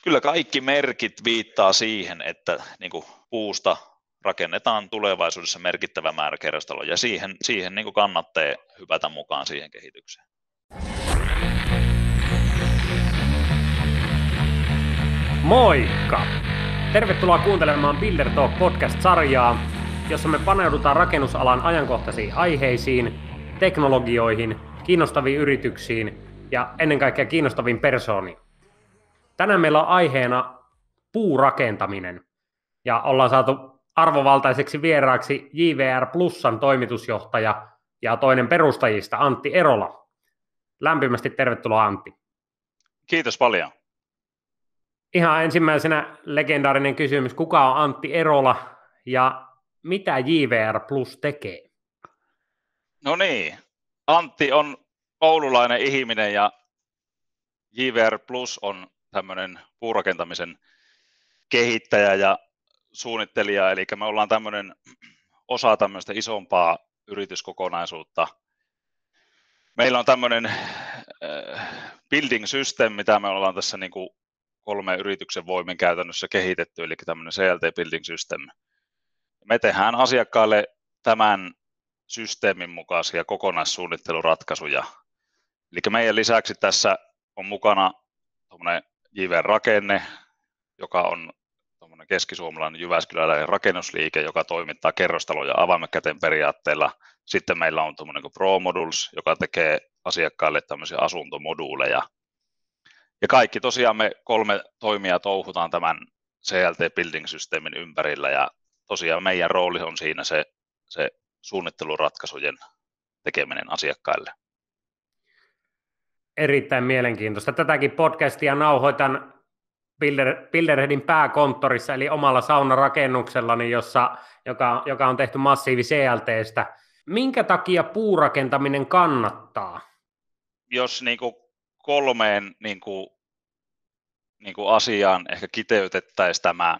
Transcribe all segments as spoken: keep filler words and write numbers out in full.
Kyllä kaikki merkit viittaa siihen, että niin kuin puusta rakennetaan tulevaisuudessa merkittävä määrä kerrostaloja, ja siihen, siihen niin kuin kannattaa hypätä mukaan siihen kehitykseen. Moikka! Tervetuloa kuuntelemaan Builder Talk podcast-sarjaa, jossa me paneudutaan rakennusalan ajankohtaisiin aiheisiin, teknologioihin, kiinnostaviin yrityksiin ja ennen kaikkea kiinnostaviin persooniin. Tänään meillä on aiheena puurakentaminen ja ollaan saatu arvovaltaiseksi vieraaksi J V R Plusan toimitusjohtaja ja toinen perustajista Antti Erola. Lämpimästi tervetuloa, Antti. Kiitos paljon. Ihan ensimmäisenä legendaarinen kysymys, kuka on Antti Erola ja mitä J V R Plus tekee? No niin, Antti on oululainen ihminen ja J V R Plus on tämmöinen puurakentamisen kehittäjä ja suunnittelija, eli me ollaan tämmöinen osa tämmöistä isompaa yrityskokonaisuutta. Meillä on tämmöinen äh, building system, mitä me ollaan tässä niin kuin kolme yrityksen voimin käytännössä kehitetty, eli tämmöinen C L T building system. Me tehdään asiakkaille tämän systeemin mukaisia kokonaissuunnitteluratkaisuja. Eli meidän lisäksi tässä on mukana J V R-rakenne, joka on keskisuomalainen jyväskyläläinen rakennusliike, joka toimittaa kerrostaloja avaimet käteen periaatteella. Sitten meillä on Pro Modules, joka tekee asiakkaille tämmöisiä asuntomoduuleja. Ja kaikki tosiaan me kolme toimijaa touhutaan tämän C L T building systeemin ympärillä, ja tosiaan meidän rooli on siinä se, se suunnitteluratkaisujen tekeminen asiakkaille. Erittäin mielenkiintoista. Tätäkin podcastia nauhoitan Builder, Builderheadin pääkonttorissa, eli omalla saunarakennuksellani, jossa, joka, joka on tehty massiivi C L T:stä. Minkä takia puurakentaminen kannattaa? Jos niin kuin kolmeen niin kuin, niin kuin asiaan ehkä kiteytettäisiin tämä,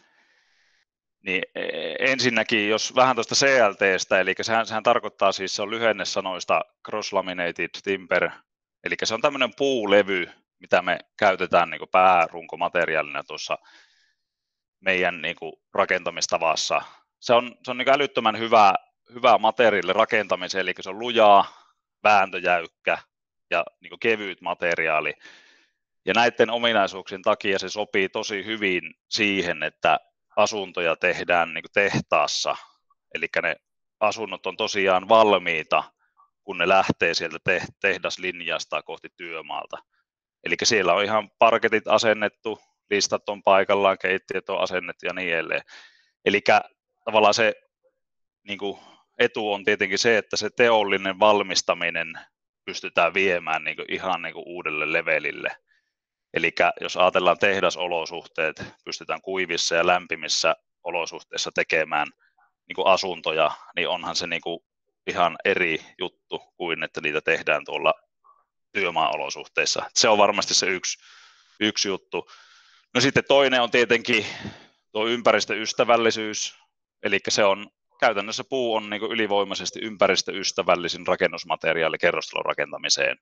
niin ensinnäkin, jos vähän tuosta C L T:stä, eli sehän, sehän tarkoittaa siis, se on lyhenne sanoista Cross Laminated Timber, eli se on tämmöinen puulevy, mitä me käytetään niin kuin päärunkomateriaalina tuossa meidän niin kuin rakentamistavassa. Se on, se on niin kuin älyttömän hyvä, hyvä materiaali rakentamiseen, eli se on lujaa, vääntöjäykkä ja niin kuin kevyt materiaali. Ja näiden ominaisuuksien takia se sopii tosi hyvin siihen, että asuntoja tehdään niin kuin tehtaassa. Eli ne asunnot on tosiaan valmiita, kun ne lähtee sieltä te- tehdaslinjasta kohti työmaalta. Eli siellä on ihan parketit asennettu, listat on paikallaan, keittiöt on asennettu ja niin edelleen. Eli tavallaan se niin kuin etu on tietenkin se, että se teollinen valmistaminen pystytään viemään niin kuin ihan niin kuin uudelle levelille. Eli jos ajatellaan tehdasolosuhteet, pystytään kuivissa ja lämpimissä olosuhteissa tekemään niin kuin asuntoja, niin onhan se niin kuin ihan eri juttu kuin että niitä tehdään tuolla työmaa-olosuhteissa. Se on varmasti se yksi, yksi juttu. No sitten toinen on tietenkin tuo ympäristöystävällisyys, eli se on käytännössä puu on niin kuin ylivoimaisesti ympäristöystävällisin rakennusmateriaali kerrostalon rakentamiseen.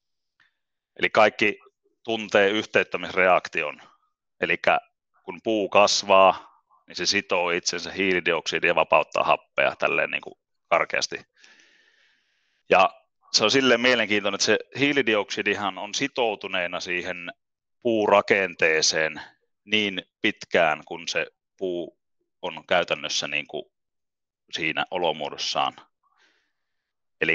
Eli kaikki tuntee yhteyttämisreaktion, eli kun puu kasvaa, niin se sitoo itsensä hiilidioksidia ja vapauttaa happea tälleen niin kuin karkeasti. Ja se on silleen mielenkiintoinen, että se hiilidioksidihan on sitoutuneena siihen puurakenteeseen niin pitkään, kun se puu on käytännössä niin kuin siinä olomuodossaan. Eli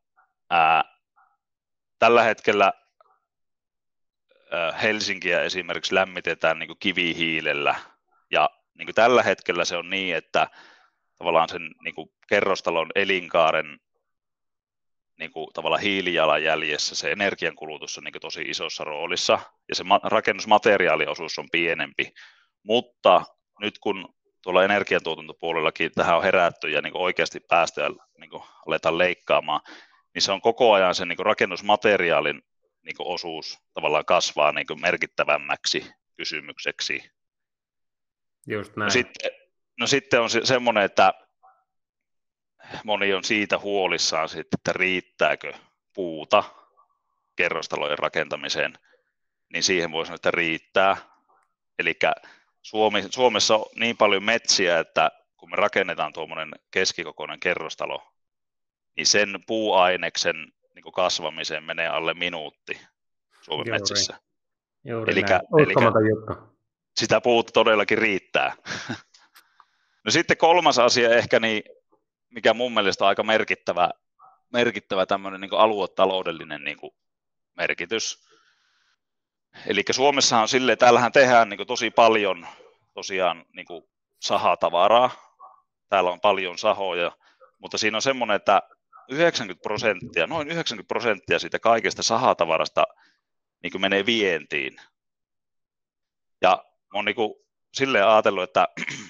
tällä hetkellä ää, Helsinkiä esimerkiksi lämmitetään niin kuin kivihiilellä, ja niin kuin tällä hetkellä se on niin, että tavallaan sen niin kuin kerrostalon elinkaaren niin kuin tavallaan hiilijalanjäljessä se energiankulutus on niin kuin tosi isossa roolissa, ja se rakennusmateriaaliosuus on pienempi, mutta nyt kun tuolla energiantuotantopuolellakin tähän on herätty ja niin kuin oikeasti päästöjä niin kuin aletaan leikkaamaan, niin se on koko ajan sen niin kuin rakennusmateriaalin niin kuin osuus tavallaan kasvaa niin kuin merkittävämmäksi kysymykseksi. Just näin. No sitten, no sitten on se, semmoinen, että moni on siitä huolissaan, että riittääkö puuta kerrostalojen rakentamiseen, niin siihen voi sanoa, että riittää. Eli Suomi, Suomessa on niin paljon metsiä, että kun me rakennetaan tuommoinen keskikokoinen kerrostalo, niin sen puuaineksen niin kuin kasvamiseen menee alle minuutti Suomen Juuri, metsissä. juuri Elikkä, näin. Uskomaton juttu. Sitä puuta todellakin riittää. No sitten kolmas asia ehkä, niin, mikä mun mielestä on aika merkittävä, merkittävä tämmöinen niin kuin aluetaloudellinen niin kuin merkitys. Eli Suomessahan on silleen, täällähän tehdään niin kuin tosi paljon tosiaan niin kuin sahatavaraa. Täällä on paljon sahoja, mutta siinä on semmoinen, että yhdeksänkymmentä prosenttia, noin yhdeksänkymmentä prosenttia siitä kaikesta sahatavarasta niin kuin menee vientiin. Ja mä oon niin kuin silleen ajatellut, että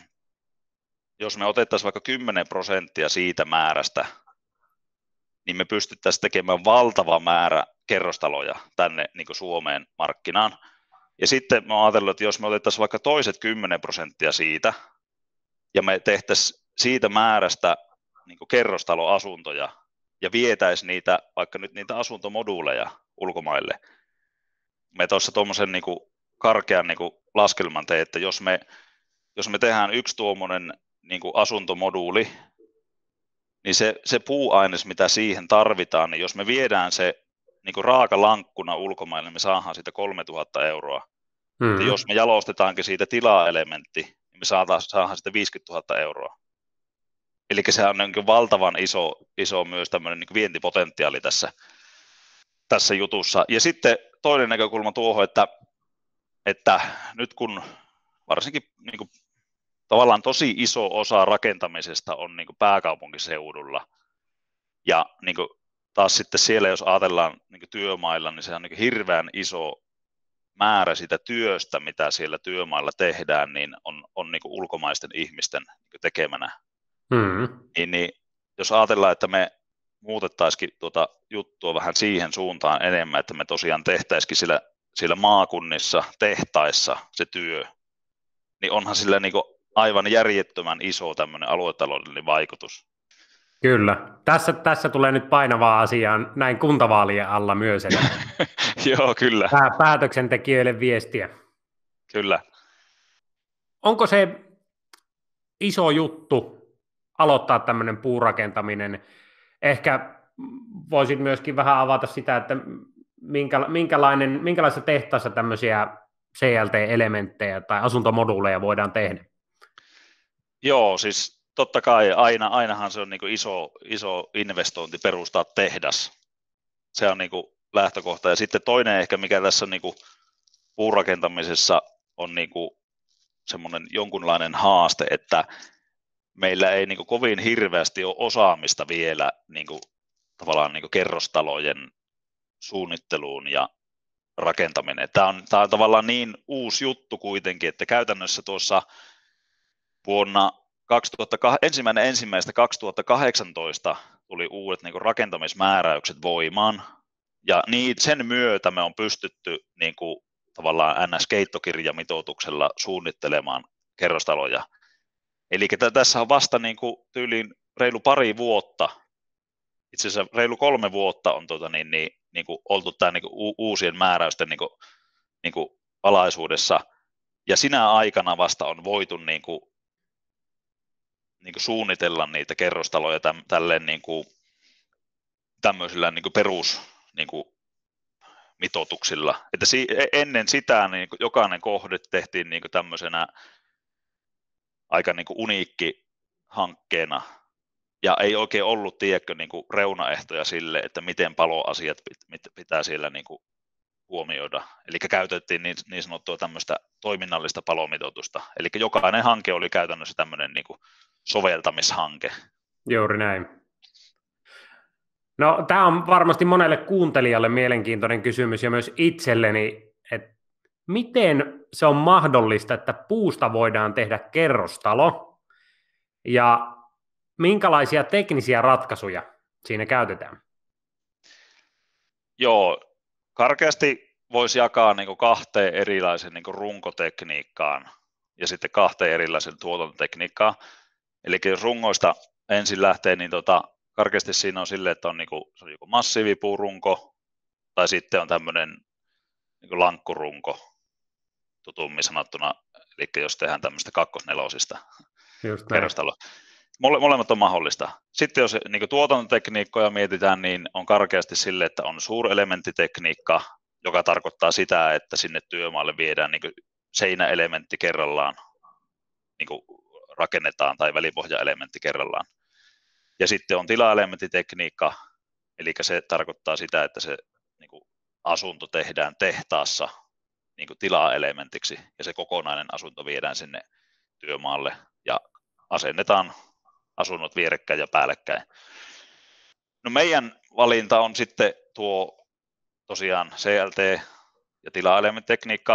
jos me otettaisiin vaikka kymmenen prosenttia siitä määrästä, niin me pystyttäisiin tekemään valtava määrä kerrostaloja tänne niin kuin Suomeen markkinaan. Ja sitten mä oon ajatellut, että jos me otettaisiin vaikka toiset kymmenen prosenttia siitä, ja me tehtäisiin siitä määrästä niin kuin kerrostaloasuntoja, ja vietäisiin niitä, vaikka nyt niitä asuntomoduuleja ulkomaille. Me tuossa tuommoisen niin kuin karkean niin kuin laskelman tein, että jos me, jos me tehdään yksi tuommoinen niin kuin asuntomoduuli, niin se, se puuaines, mitä siihen tarvitaan, niin jos me viedään se niin kuin raakalankkuna ulkomaille, niin me saadaan siitä kolmetuhatta euroa. Mm-hmm. Ja jos me jalostetaankin siitä tilaelementti, niin me saadaan, saadaan siitä viisikymmentätuhatta euroa. Eli se on niin kuin valtavan iso, iso myös tämmöinen niin kuin vientipotentiaali tässä, tässä jutussa. Ja sitten toinen näkökulma tuohon, että, että nyt kun varsinkin niin kuin tavallaan tosi iso osa rakentamisesta on niin kuin pääkaupunkiseudulla, ja niin kuin taas sitten siellä, jos ajatellaan niin kuin työmailla, niin se on niin kuin hirveän iso määrä sitä työstä, mitä siellä työmailla tehdään, niin on, on niin kuin ulkomaisten ihmisten niin kuin tekemänä. Mm. Niin, niin, jos ajatellaan, että me muutettaisiin tuota juttua vähän siihen suuntaan enemmän, että me tosiaan tehtäisikin siellä, siellä maakunnissa, tehtaissa se työ, niin onhan sillä niin kuin aivan järjettömän iso tämmöinen aluetaloudellinen vaikutus. Kyllä. Tässä, tässä tulee nyt painavaa asiaa näin kuntavaalien alla myös. Että Joo, kyllä. Päätöksentekijöille viestiä. Kyllä. Onko se iso juttu aloittaa tämmöinen puurakentaminen? Ehkä voisit myöskin vähän avata sitä, että minkälainen, minkälaisessa tehtaassa tämmöisiä C L T-elementtejä tai asuntomoduuleja voidaan tehdä? Joo, siis totta kai aina, ainahan se on niin kuin iso, iso investointi perustaa tehdas. Se on niin kuin lähtökohta. Ja sitten toinen ehkä, mikä tässä niin kuin puurakentamisessa on niin kuin semmoinen jonkunlainen haaste, että meillä ei niin kuin kovin hirveästi ole osaamista vielä niin kuin, tavallaan niin kuin kerrostalojen suunnitteluun ja rakentaminen. Tämä on, tämä on tavallaan niin uusi juttu kuitenkin, että käytännössä tuossa vuonna kaksituhatta, ensimmäinen ensimmäistä kaksituhattakahdeksantoista tuli uudet niin kuin rakentamismääräykset voimaan, ja niin, sen myötä me on pystytty niin kuin, tavallaan N S-keittokirjamitoituksella suunnittelemaan kerrostaloja. Eli tässä on vasta niin kuin, tyyliin reilu pari vuotta, itse asiassa reilu kolme vuotta on tuota, niin, niin, niin kuin, oltu tämän niin kuin, uusien määräysten niin kuin, niin kuin, alaisuudessa, ja sinä aikana vasta on voitu niin kuin, niin kuin suunnitella niitä kerrostaloja täm, tälleen niin kuin, tämmöisillä niin kuin perus niin kuin, mitoituksilla. Että si, ennen sitä niin kuin, jokainen kohde tehtiin niin kuin, tämmöisenä aika niin kuin, uniikki hankkeena, ja ei oikein ollut, tiedätkö, niin kuin, reunaehtoja sille, että miten paloasiat pitää siellä niin kuin, huomioida. Eli käytettiin niin, niin sanottua tämmöistä toiminnallista palomitoitusta. Eli jokainen hanke oli käytännössä tämmöinen niin kuin soveltamishanke. Juuri näin. No, tämä on varmasti monelle kuuntelijalle mielenkiintoinen kysymys ja myös itselleni, että miten se on mahdollista, että puusta voidaan tehdä kerrostalo ja minkälaisia teknisiä ratkaisuja siinä käytetään? Joo, karkeasti voisi jakaa niin kuin kahteen erilaisen niin kuin runkotekniikkaan ja sitten kahteen erilaisen tuotantotekniikkaan. Eli jos rungoista ensin lähtee, niin tota, karkeasti siinä on silleen, että on, niin kuin, se on joku massiivipuurunko tai sitten on tämmöinen niin kuin lankkurunko. tutummin sanottuna, eli jos tehdään tämmöistä kakkosnelosista Just näin. kerrostalo. Mole, molemmat on mahdollista. Sitten jos niin tuotantotekniikkoja mietitään, niin on karkeasti sille, että on suurelementtitekniikka, joka tarkoittaa sitä, että sinne työmaalle viedään niin seinäelementti kerrallaan, niin rakennetaan, tai välipohjaelementti kerrallaan. Ja sitten on tilaelementtitekniikka, eli se tarkoittaa sitä, että se niin kuin asunto tehdään tehtaassa niin kuin tilaelementiksi, ja se kokonainen asunto viedään sinne työmaalle, ja asennetaan asunnot vierekkäin ja päällekkäin. No meidän valinta on sitten tuo tosiaan C L T ja tilaelementtitekniikka.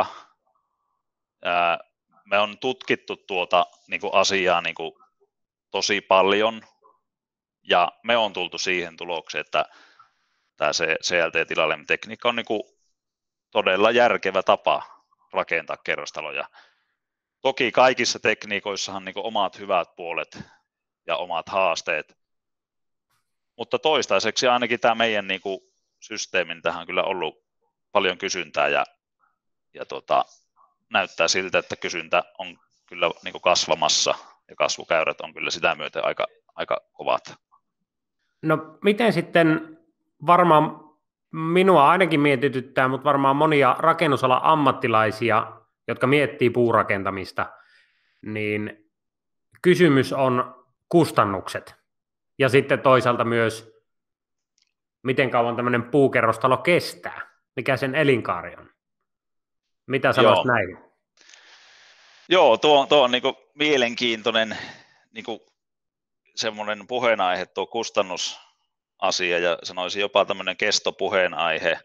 Me on tutkittu tuota niin kuin asiaa niin kuin tosi paljon, ja me on tultu siihen tulokseen, että tämä C L T-tilaelementtitekniikka on niin kuin todella järkevä tapa rakentaa kerrostaloja. Toki kaikissa tekniikoissahan niin kuin omat hyvät puolet ja omat haasteet, mutta toistaiseksi ainakin tämä meidän niin kuin systeemin tähän on kyllä ollut paljon kysyntää, ja, ja tota, näyttää siltä, että kysyntä on kyllä niin kuin kasvamassa, ja kasvukäyrät on kyllä sitä myöten aika, aika kovat. No miten sitten, varmaan minua ainakin mietityttää, mutta varmaan monia rakennusalan ammattilaisia, jotka miettii puurakentamista, niin kysymys on kustannukset. Ja sitten toisaalta myös, miten kauan tämmöinen puukerrostalo kestää, mikä sen elinkaari on. Mitä sanoisit Joo. näin? Joo, tuo, tuo on niin kuin mielenkiintoinen niin kuin semmoinen puheenaihe, tuo kustannusasia, ja sanoisin jopa tämmöinen kestopuheenaihe.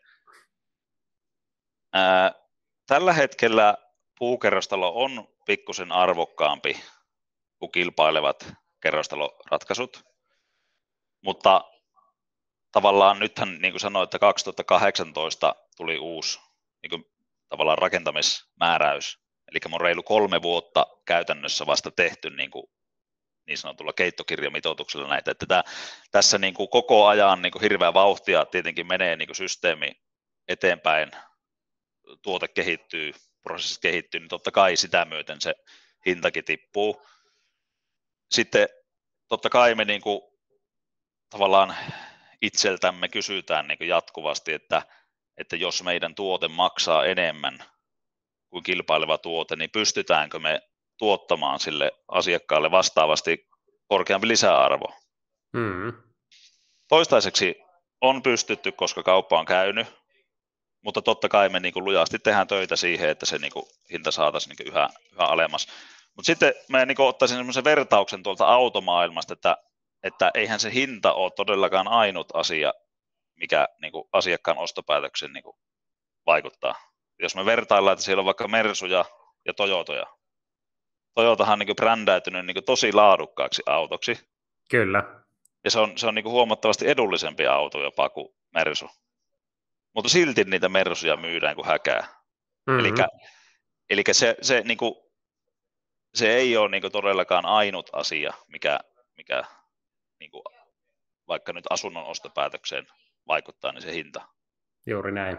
Ää, tällä hetkellä puukerrostalo on pikkusen arvokkaampi kuin kilpailevat kerrostaloratkaisut, mutta tavallaan nythän, niin kuin sanoin, että kaksituhattakahdeksantoista tuli uusi niin kuin, tavallaan rakentamismääräys, eli me on reilu kolme vuotta käytännössä vasta tehty niin, kuin, niin sanotulla keittokirjamitoituksella näitä, että tämä, tässä niin kuin koko ajan niin kuin hirveä vauhtia tietenkin menee niin kuin systeemi eteenpäin, tuote kehittyy, prosessit kehittyy, niin totta kai sitä myöten se hintakin tippuu. Sitten totta kai me niin kuin, tavallaan itseltämme kysytään niin kuin jatkuvasti, että, että jos meidän tuote maksaa enemmän kuin kilpaileva tuote, niin pystytäänkö me tuottamaan sille asiakkaalle vastaavasti korkeampi lisäarvo. Mm. Toistaiseksi on pystytty, koska kauppa on käynyt, mutta totta kai me niin kuin lujasti tehdään töitä siihen, että se niin kuin hinta saataisiin niin kuin yhä, yhä alemmas. Mutta sitten mä niin kuin ottaisin semmoisen vertauksen tuolta automaailmasta, että, että eihän se hinta ole todellakaan ainut asia, mikä niin kuin asiakkaan ostopäätöksen niin kuin vaikuttaa. Jos me vertaillaan, että siellä on vaikka Mersuja ja Toyotoja. Toyotahan on niin kuin brändäytynyt niin kuin tosi laadukkaaksi autoksi. Kyllä. Ja se on, se on niin kuin huomattavasti edullisempi auto jopa kuin Mersu. Mutta silti niitä Mersuja myydään kuin häkää. Mm-hmm. Elikkä, elikkä se, se, niin kuin, se ei ole niin kuin todellakaan ainut asia, mikä, mikä niin kuin, vaikka nyt asunnon ostopäätökseen vaikuttaa, niin se hinta. Juuri näin.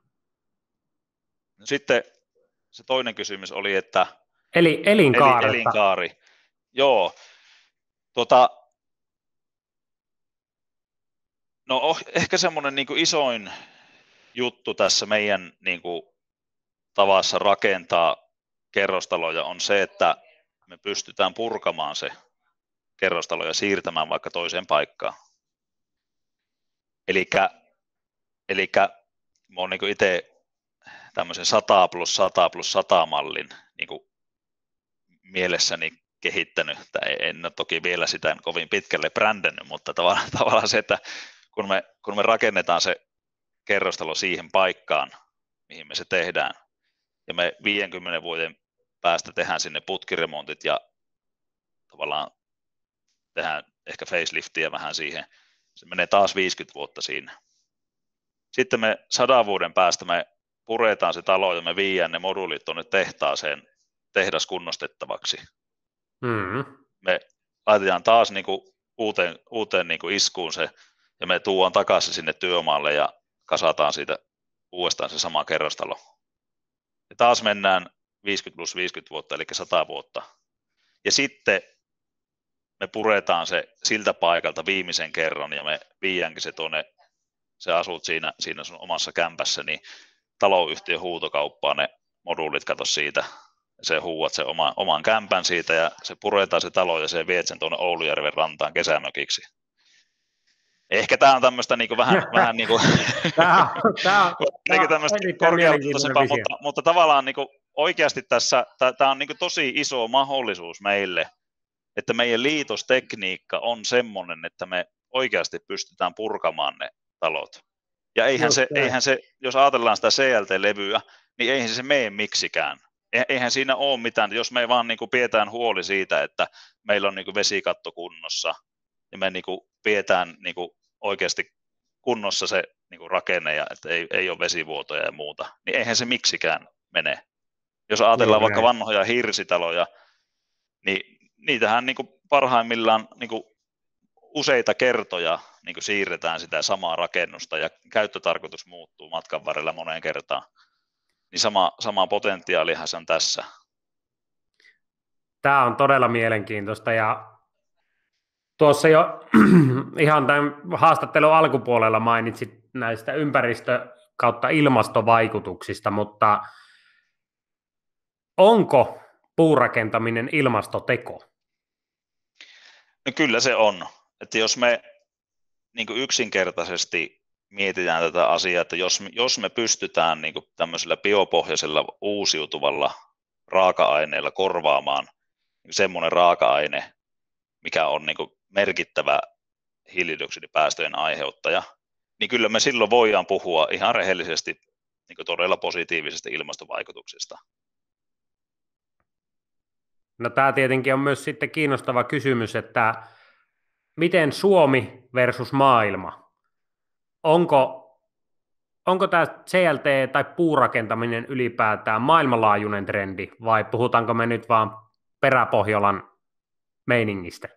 No sitten se toinen kysymys oli, että Eli elinkaari. Eli, elinkaari. Joo. Tota, no oh, ehkä semmoinen niin kuin isoin juttu tässä meidän niin kuin, tavassa rakentaa kerrostaloja on se, että me pystytään purkamaan se kerrostalo ja siirtämään vaikka toiseen paikkaan. Elikkä, elikkä mä oon niin kuin itse tämmöisen sata plus sata plus sata mallin niin kuin mielessäni kehittänyt, tai en ole toki vielä sitä kovin pitkälle brändännyt, mutta tavallaan, tavallaan se, että kun me, kun me rakennetaan se kerrostalo siihen paikkaan, mihin me se tehdään, ja me viidenkymmenen vuoden päästä tehdään sinne putkiremontit ja tavallaan tehdään ehkä faceliftiä vähän siihen, se menee taas viisikymmentä vuotta siinä. Sitten me sadan vuoden päästä me puretaan se talo ja me viedään ne moduulit tuonne tehtaaseen tehdas kunnostettavaksi. Mm-hmm. Me laitetaan taas niin kuin uuteen, uuteen niin kuin iskuun se, ja me tuodaan takaisin sinne työmaalle ja kasataan siitä uudestaan se sama kerrostalo. Ja taas mennään viisikymmentä plus viisikymmentä vuotta, eli sata vuotta. Ja sitten me puretaan se siltä paikalta viimeisen kerran ja me viiänkin se tuonne, se asut siinä, siinä sun omassa kämpässä, niin taloyhtiön huutokauppaan ne moduulit, kato siitä, se huuat sen oma, oman kämpän siitä ja se puretaan se talo ja se viet sen tuonne Oulujärven rantaan kesämökiksi. Ehkä tämä on tämmöistä niin vähän, vähän niin kuin, tämä on, tämä on, niin kuin tämmöistä korkealtaisempaa, mutta, mutta tavallaan niin kuin oikeasti tässä, tämä on niin kuin tosi iso mahdollisuus meille, että meidän liitostekniikka on semmoinen, että me oikeasti pystytään purkamaan ne talot. Ja eihän se, eihän se, jos ajatellaan sitä C L T-levyä, niin eihän se mene miksikään. Eihän siinä ole mitään, jos me vaan niin kuin pidetään huoli siitä, että meillä on niin kuin vesikatto kunnossa, ja me niin kuin pidetään niin kuin oikeasti kunnossa se niin kuin rakenne, ja että ei, ei ole vesivuotoja ja muuta, niin eihän se miksikään mene. Jos ajatellaan niin, vaikka näin. Vanhoja hirsitaloja, niin niitähän niin kuin parhaimmillaan niin kuin useita kertoja niin kuin siirretään sitä samaa rakennusta, ja käyttötarkoitus muuttuu matkan varrella moneen kertaan. Niin sama, sama potentiaalihan se on tässä. Tämä on todella mielenkiintoista, ja tuossa jo ihan tämän haastattelun alkupuolella mainitsit näistä ympäristö- kautta ilmastovaikutuksista, mutta onko puurakentaminen ilmastoteko? No kyllä se on. Että jos me niin kuin yksinkertaisesti mietitään tätä asiaa, että jos, jos me pystytään niin kuin tämmöisellä biopohjaisella uusiutuvalla raaka-aineella korvaamaan niin semmoinen raaka-aine, mikä on niin kuin merkittävä hiilidioksidipäästöjen aiheuttaja, niin kyllä me silloin voidaan puhua ihan rehellisesti niin kuin todella positiivisesta ilmastovaikutuksista. No tämä tietenkin on myös sitten kiinnostava kysymys, että miten Suomi versus maailma? Onko, onko tämä C L T tai puurakentaminen ylipäätään maailmanlaajuinen trendi, vai puhutaanko me nyt vaan Peräpohjolan meiningistä?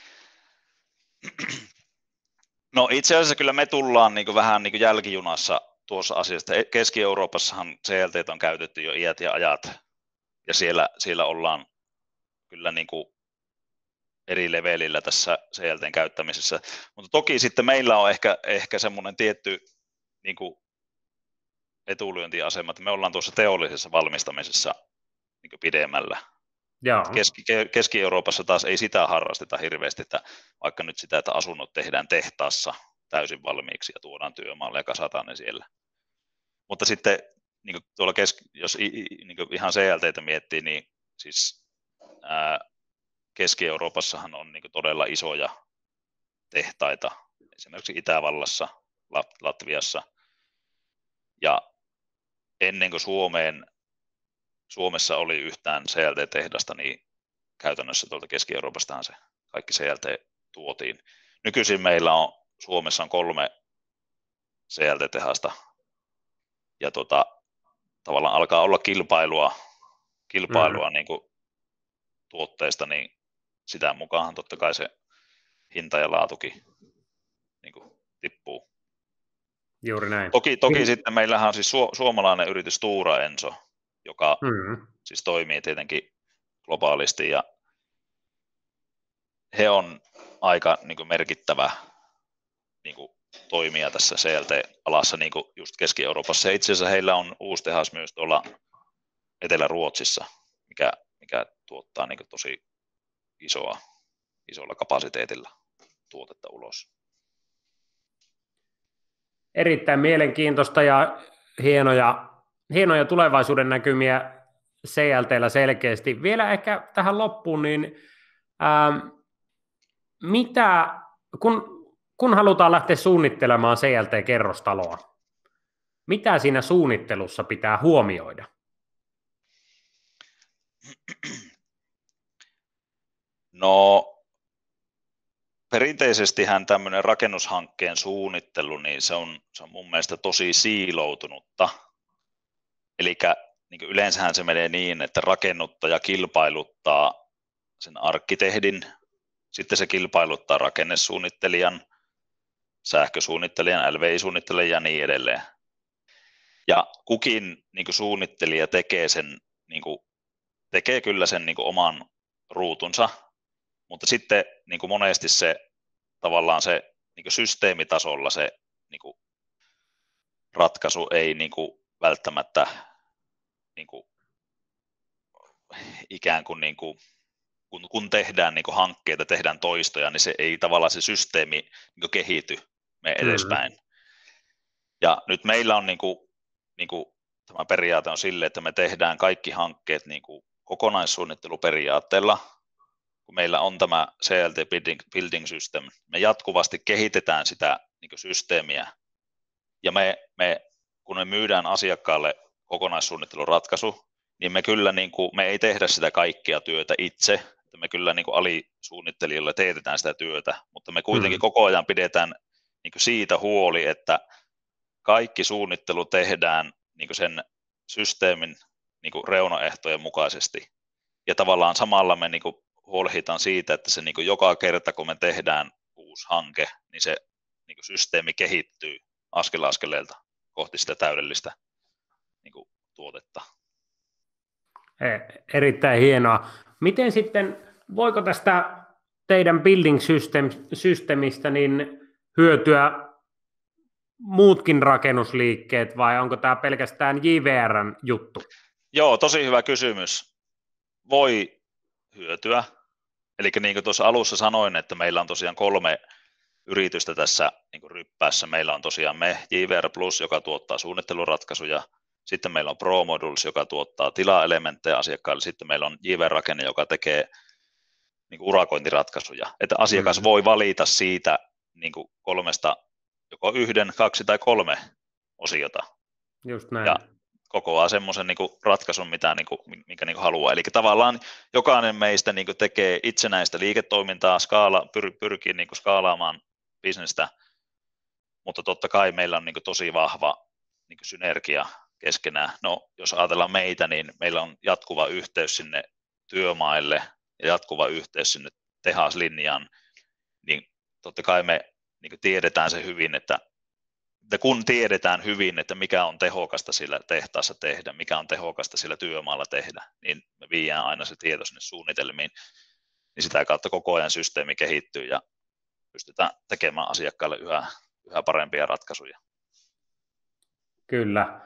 No itse asiassa kyllä me tullaan niin kuin vähän niin kuin jälkijunassa tuossa asiasta. Keski-Euroopassahan C L T on käytetty jo iät ja ajat, ja siellä, siellä ollaan kyllä niin kuin eri levelillä tässä C L T:n käyttämisessä. Mutta toki sitten meillä on ehkä, ehkä semmoinen tietty niin kuin etulyöntiasema, että me ollaan tuossa teollisessa valmistamisessa niin kuin pidemmällä. Keski, Keski-Euroopassa taas ei sitä harrasteta hirveästi, että vaikka nyt sitä, että asunnot tehdään tehtaassa täysin valmiiksi ja tuodaan työmaalle ja kasataan ne siellä. Mutta sitten niin kuin tuolla keski, jos niin kuin ihan C L T:tä miettii, niin siis ää, Keski-Euroopassahan on niin kuin todella isoja tehtaita, esimerkiksi Itävallassa, Latviassa, ja ennen kuin Suomeen, Suomessa oli yhtään C L T-tehdasta, niin käytännössä tuolta Keski-Euroopastahan se kaikki C L T tuotiin. Nykyisin meillä on Suomessa on kolme C L T-tehasta, ja tota, tavallaan alkaa olla kilpailua, kilpailua mm. niin kuin tuotteista, niin sitä mukaan totta kai se hinta ja laatukin niin kuin tippuu. Juuri näin. Toki, toki sitten meillähän on siis su- suomalainen yritys Stora Enso, joka mm. siis toimii tietenkin globaalisti, ja he on aika niin kuin merkittävä niin kuin toimija tässä C L T-alassa niin kuin just Keski-Euroopassa. Ja itse asiassa heillä on uusi tehas myös tuolla Etelä-Ruotsissa, mikä, mikä tuottaa niin kuin tosi isoa, isolla kapasiteetilla tuotetta ulos. Erittäin mielenkiintoista ja hienoja, hienoja tulevaisuuden näkymiä C L T:llä selkeästi. Vielä ehkä tähän loppuun, niin ää, mitä, kun, kun halutaan lähteä suunnittelemaan C L T-kerrostaloa, mitä siinä suunnittelussa pitää huomioida? No perinteisestihän tämmöinen rakennushankkeen suunnittelu, niin se on, se on mun mielestä tosi siiloutunutta. Eli niin yleensähän se menee niin, että rakennuttaja kilpailuttaa sen arkkitehdin, sitten se kilpailuttaa rakennesuunnittelijan, sähkösuunnittelijan, L V I-suunnittelijan ja niin edelleen. Ja kukin niin suunnittelija tekee sen niin tekee kyllä sen niin kuin oman ruutunsa, mutta sitten niin kuin monesti se tavallaan se niin kuin systeemitasolla se niin kuin ratkaisu ei niin kuin välttämättä niin kuin, ikään kuin, niin kuin kun, kun tehdään niin kuin hankkeita, tehdään toistoja, niin se ei tavallaan se systeemi niin kuin kehity me edespäin. Mm-hmm. Ja nyt meillä on niin kuin, niin kuin, tämä periaate on sille, että me tehdään kaikki hankkeet niin kuin kokonaissuunnitteluperiaatteella, kun meillä on tämä C L T Building, building System, me jatkuvasti kehitetään sitä niin kuin systeemiä, ja me, me, kun me myydään asiakkaalle kokonaissuunnitteluratkaisu, niin me kyllä niin kuin, me ei tehdä sitä kaikkea työtä itse, että me kyllä niin kuin alisuunnittelijoille teetetään sitä työtä, mutta me kuitenkin mm. koko ajan pidetään niin kuin siitä huoli, että kaikki suunnittelu tehdään niin kuin sen systeemin niin kuin reunaehtojen mukaisesti. Ja tavallaan samalla me niin kuin huolehditaan siitä, että se niin kuin joka kerta, kun me tehdään uusi hanke, niin se niin kuin systeemi kehittyy askel askeleelta kohti sitä täydellistä niin kuin tuotetta. Erittäin hienoa. Miten sitten, voiko tästä teidän building system, systemistä niin hyötyä muutkin rakennusliikkeet vai onko tämä pelkästään J V R:n juttu? Joo, tosi hyvä kysymys. Voi hyötyä. Eli niin kuin tuossa alussa sanoin, että meillä on tosiaan kolme yritystä tässä niin kuin ryppäässä. Meillä on tosiaan me J V R Plus, joka tuottaa suunnitteluratkaisuja. Sitten meillä on Pro Modules, joka tuottaa tilaelementtejä asiakkaille. Sitten meillä on J V R-rakenne, joka tekee niin kuin urakointiratkaisuja. Että asiakas mm. voi valita siitä niin kuin kolmesta joko yhden, kaksi tai kolme osiota. Just näin. Ja kokoaa semmoisen niin kuin ratkaisun, mitä, niin kuin, minkä niin kuin haluaa. Eli tavallaan jokainen meistä niin kuin tekee itsenäistä liiketoimintaa, skaala, pyr, pyrkii niin kuin skaalaamaan bisnestä, mutta totta kai meillä on niin kuin tosi vahva niin kuin synergia keskenään. No, jos ajatellaan meitä, niin meillä on jatkuva yhteys sinne työmaille ja jatkuva yhteys sinne tehaslinjaan, niin totta kai me niin kuin tiedetään se hyvin, että, että kun tiedetään hyvin, että mikä on tehokasta sillä tehtaassa tehdä, mikä on tehokasta sillä työmaalla tehdä, niin me viedään aina se tieto sinne suunnitelmiin, niin sitä kautta koko ajan systeemi kehittyy ja pystytään tekemään asiakkaalle yhä, yhä parempia ratkaisuja. Kyllä.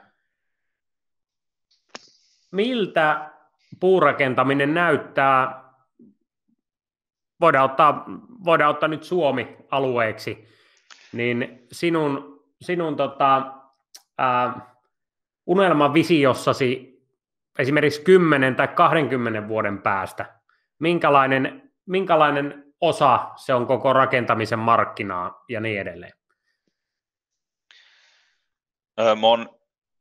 Miltä puurakentaminen näyttää? Voidaan ottaa, voidaan ottaa nyt Suomi alueeksi, niin sinun, sinun tota, ää, unelmavisiossasi esimerkiksi kymmenen tai kahdenkymmenen vuoden päästä, minkälainen, minkälainen osa se on koko rakentamisen markkinaa ja niin edelleen? Öö, mä oon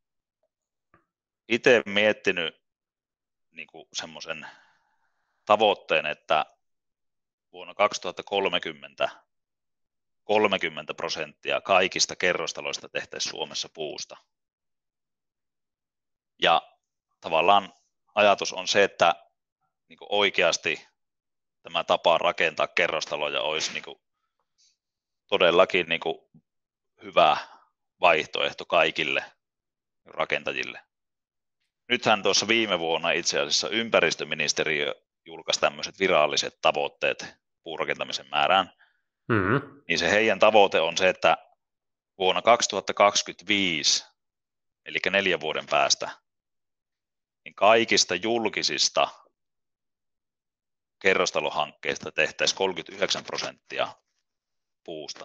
itse miettinyt niin kuin semmoisen tavoitteen, että vuonna kaksituhattakolmekymmentä kolmekymmentä prosenttia kaikista kerrostaloista tehtäisiin Suomessa puusta. Ja tavallaan ajatus on se, että niin kuin oikeasti tämä tapa rakentaa kerrostaloja olisi niin kuin todellakin niin kuin hyvä vaihtoehto kaikille rakentajille. Nythän tuossa viime vuonna itse asiassa ympäristöministeriö julkaisi tämmöiset viralliset tavoitteet puurakentamisen määrään. Mm-hmm. Niin se heidän tavoite on se, että vuonna kaksituhattakaksikymmentäviisi, eli neljän vuoden päästä, niin kaikista julkisista kerrostalohankkeista tehtäisiin kolmekymmentäyhdeksän prosenttia puusta.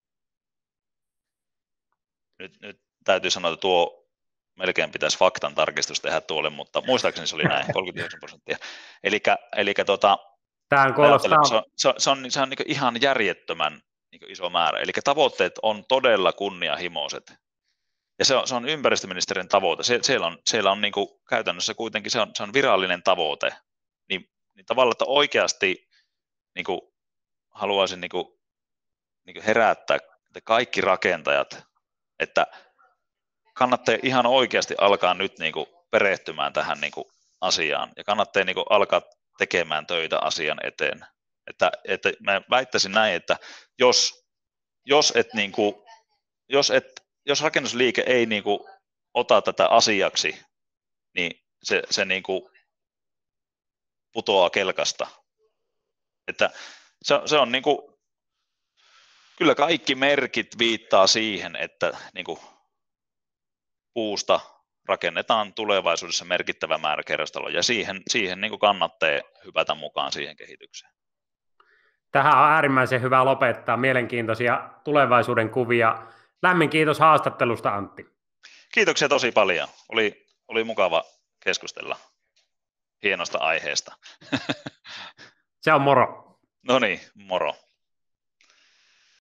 Nyt, nyt täytyy sanoa, että tuo melkein pitäisi faktan tarkistus tehdä tuolle, mutta muistaakseni se oli näin, kolmekymmentäyhdeksän prosenttia. Elikkä, elikkä tota, Tämä kuulostaa... se on, se on, se on, se on niin ihan järjettömän niin iso määrä. Eli tavoitteet on todella kunnianhimoiset. Ja se on, se on ympäristöministeriön tavoite. Se, siellä on, siellä on niin kuin, käytännössä kuitenkin se on, se on virallinen tavoite. Niin, niin tavallaan, että oikeasti niin kuin, haluaisin niin kuin, niin kuin herättää että kaikki rakentajat, että kannattaa ihan oikeasti alkaa nyt niin kuin perehtymään tähän niin kuin asiaan ja kannattaa niin kuin alkaa tekemään töitä asian eteen. Että, että mä väittäisin näin, että jos, jos, et niin kuin, jos, et, jos rakennusliike ei niin kuin ota tätä asiaksi, niin se, se, niin kuin, putoaa kelkasta. Että se, se on niin kuin, kyllä kaikki merkit viittaa siihen, että niin kuin puusta rakennetaan tulevaisuudessa merkittävä määrä kerrostaloja, ja siihen, siihen niin kuin kannattaa hypätä mukaan siihen kehitykseen. Tähän on äärimmäisen hyvä lopettaa. Mielenkiintoisia tulevaisuuden kuvia. Lämmin kiitos haastattelusta, Antti. Kiitoksia tosi paljon. Oli, oli mukava keskustella hienosta aiheesta. Se on moro. No niin, moro.